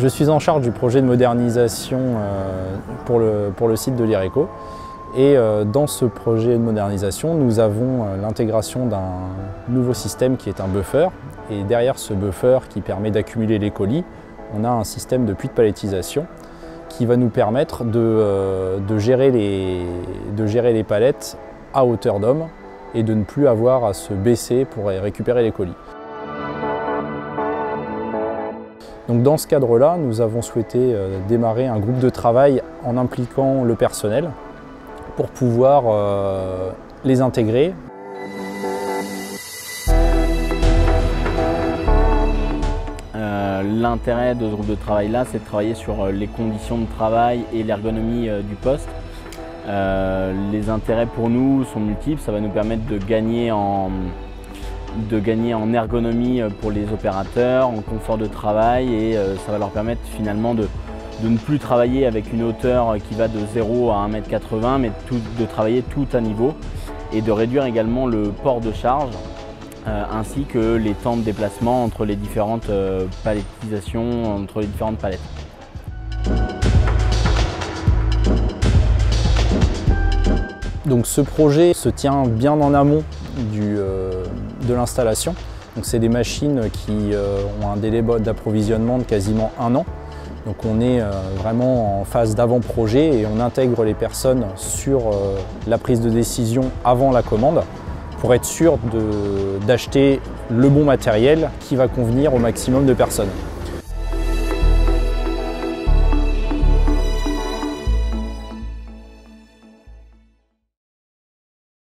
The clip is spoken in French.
Je suis en charge du projet de modernisation pour le site de l'IRECO. Et dans ce projet de modernisation, nous avons l'intégration d'un nouveau système qui est un buffer. Et derrière ce buffer qui permet d'accumuler les colis, on a un système de puits de palettisation qui va nous permettre de gérer les palettes à hauteur d'homme et de ne plus avoir à se baisser pour récupérer les colis. Donc dans ce cadre-là, nous avons souhaité démarrer un groupe de travail en impliquant le personnel pour pouvoir les intégrer. L'intérêt de ce groupe de travail-là, c'est de travailler sur les conditions de travail et l'ergonomie du poste. Les intérêts pour nous sont multiples, ça va nous permettre de gagner en ergonomie pour les opérateurs, en confort de travail et ça va leur permettre finalement de ne plus travailler avec une hauteur qui va de 0 à 1,80 m, mais de travailler tout à niveau et de réduire également le port de charge ainsi que les temps de déplacement entre les différentes palettisations, entre les différentes palettes. Donc ce projet se tient bien en amont de l'installation. C'est des machines qui ont un délai d'approvisionnement de quasiment 1 an. Donc on est vraiment en phase d'avant-projet et on intègre les personnes sur la prise de décision avant la commande pour être sûr d'acheter le bon matériel qui va convenir au maximum de personnes.